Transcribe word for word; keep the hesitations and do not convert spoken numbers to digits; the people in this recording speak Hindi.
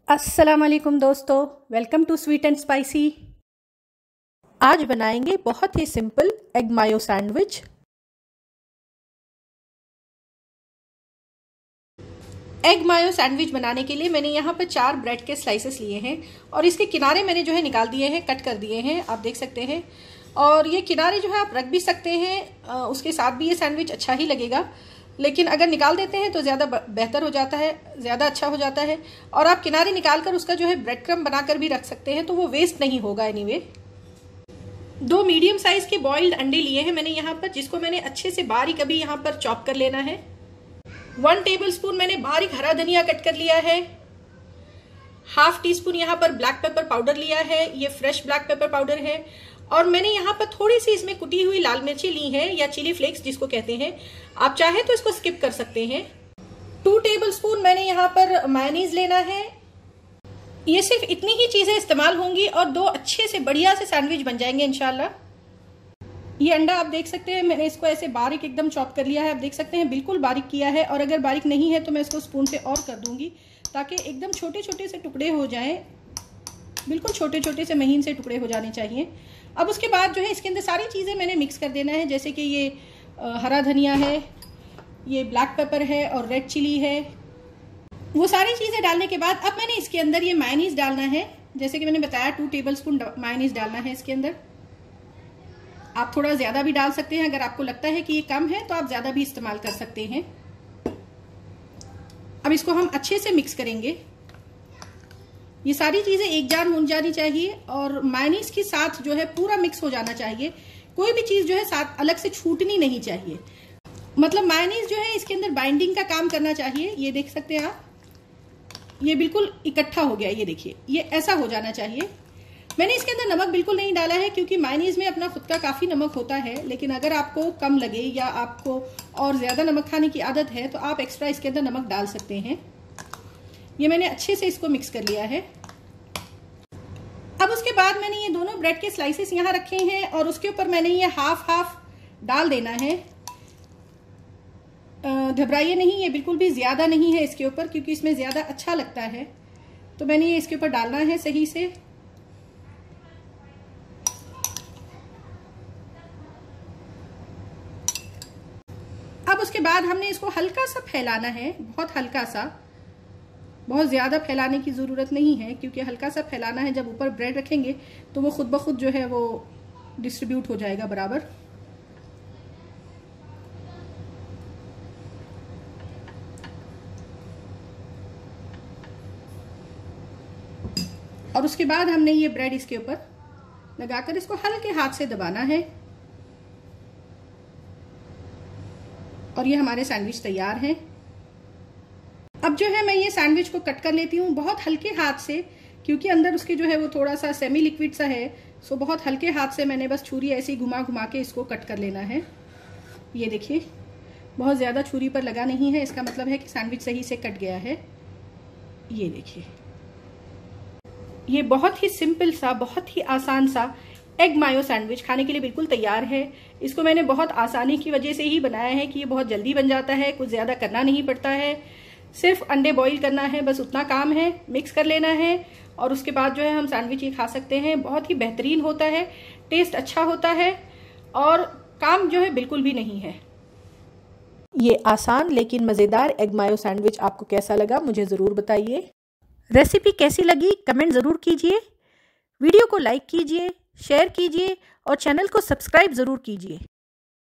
अस्सलाम वालेकुम दोस्तों, welcome to sweet and spicy. आज बनाएंगे बहुत ही simple egg mayo sandwich. Egg mayo sandwich बनाने के लिए मैंने यहाँ पर चार ब्रेड के स्लाइसेस लिए हैं और इसके किनारे मैंने जो है निकाल दिए हैं, कट कर दिए हैं, आप देख सकते हैं। और ये किनारे जो है आप रख भी सकते हैं, उसके साथ भी ये सैंडविच अच्छा ही लगेगा, लेकिन अगर निकाल देते हैं तो ज़्यादा बेहतर हो जाता है, ज़्यादा अच्छा हो जाता है। और आप किनारे निकाल कर उसका जो है ब्रेड क्रम्ब बनाकर भी रख सकते हैं, तो वो वेस्ट नहीं होगा एनीवे। दो मीडियम साइज के बॉइल्ड अंडे लिए हैं मैंने यहाँ पर, जिसको मैंने अच्छे से बारीक अभी यहाँ पर चॉप कर लेना है। वन टेबल स्पून मैंने बारीक हरा धनिया कट कर लिया है। हाफ टी स्पून यहाँ पर ब्लैक पेपर पाउडर लिया है, ये फ्रेश ब्लैक पेपर पाउडर है। और मैंने यहाँ पर थोड़ी सी इसमें कुटी हुई लाल मिर्ची ली है, या चिली फ्लेक्स जिसको कहते हैं, आप चाहे तो इसको स्किप कर सकते हैं। टू टेबल स्पून मैंने यहाँ पर मायोनीज लेना है। ये सिर्फ इतनी ही चीजें इस्तेमाल होंगी और दो अच्छे से बढ़िया से सैंडविच बन जाएंगे इंशाल्लाह। ये अंडा आप देख सकते हैं, मैंने इसको ऐसे बारीक एकदम चॉप कर लिया है, आप देख सकते हैं बिल्कुल बारीक किया है। और अगर बारीक नहीं है तो मैं इसको स्पून से और कर दूंगी, ताकि एकदम छोटे छोटे से टुकड़े हो जाएं, बिल्कुल छोटे छोटे से महीन से टुकड़े हो जाने चाहिए। अब उसके बाद जो है इसके अंदर सारी चीज़ें मैंने मिक्स कर देना है, जैसे कि ये हरा धनिया है, ये ब्लैक पेपर है और रेड चिली है। वो सारी चीज़ें डालने के बाद अब मैंने इसके अंदर ये मायोनीज डालना है, जैसे कि मैंने बताया टू टेबल स्पून मायोनीज डालना है इसके अंदर। आप थोड़ा ज़्यादा भी डाल सकते हैं, अगर आपको लगता है कि ये कम है तो आप ज़्यादा भी इस्तेमाल कर सकते हैं। अब इसको हम अच्छे से मिक्स करेंगे। ये सारी चीज़ें एक जान हो जानी चाहिए और मायोनीज के साथ जो है पूरा मिक्स हो जाना चाहिए। कोई भी चीज़ जो है साथ अलग से छूटनी नहीं चाहिए, मतलब मायोनीज जो है इसके अंदर बाइंडिंग का काम करना चाहिए। ये देख सकते हैं आप, ये बिल्कुल इकट्ठा हो गया, ये देखिए, ये ऐसा हो जाना चाहिए। मैंने इसके अंदर नमक बिल्कुल नहीं डाला है, क्योंकि मायोनीज में अपना खुद का काफ़ी नमक होता है, लेकिन अगर आपको कम लगे या आपको और ज़्यादा नमक खाने की आदत है तो आप एक्स्ट्रा इसके अंदर नमक डाल सकते हैं। ये मैंने अच्छे से इसको मिक्स कर लिया है। अब उसके बाद मैंने ये दोनों ब्रेड के स्लाइसेस यहाँ रखे हैं और उसके ऊपर मैंने ये हाफ हाफ डाल देना है। घबराइए नहीं, ये बिल्कुल भी ज़्यादा नहीं है इसके ऊपर, क्योंकि इसमें ज़्यादा अच्छा लगता है, तो मैंने ये इसके ऊपर डालना है सही से। अब उसके बाद हमने इसको हल्का सा फैलाना है, बहुत हल्का सा, बहुत ज़्यादा फैलाने की ज़रूरत नहीं है, क्योंकि हल्का सा फैलाना है। जब ऊपर ब्रेड रखेंगे तो वो खुद ब खुद जो है वो डिस्ट्रीब्यूट हो जाएगा बराबर। और उसके बाद हमने ये ब्रेड इसके ऊपर लगाकर इसको हल्के हाथ से दबाना है और ये हमारे सैंडविच तैयार हैं। अब जो है मैं ये सैंडविच को कट कर लेती हूँ बहुत हल्के हाथ से, क्योंकि अंदर उसके जो है वो थोड़ा सा सेमी लिक्विड सा है, सो बहुत हल्के हाथ से मैंने बस छुरी ऐसे ही घुमा घुमा के इसको कट कर लेना है। ये देखिए, बहुत ज़्यादा छुरी पर लगा नहीं है, इसका मतलब है कि सैंडविच सही से कट गया है। ये देखिए, ये बहुत ही सिंपल सा, बहुत ही आसान सा एग मायो सैंडविच खाने के लिए बिल्कुल तैयार है। इसको मैंने बहुत आसानी की वजह से ही बनाया है कि ये बहुत जल्दी बन जाता है, कुछ ज़्यादा करना नहीं पड़ता है, सिर्फ अंडे बॉईल करना है, बस उतना काम है। मिक्स कर लेना है और उसके बाद जो है हम सैंडविच ये खा सकते हैं। बहुत ही बेहतरीन होता है, टेस्ट अच्छा होता है और काम जो है बिल्कुल भी नहीं है। ये आसान लेकिन मज़ेदार एग मायो सैंडविच आपको कैसा लगा मुझे ज़रूर बताइए। रेसिपी कैसी लगी कमेंट ज़रूर कीजिए। वीडियो को लाइक कीजिए, शेयर कीजिए और चैनल को सब्सक्राइब ज़रूर कीजिए।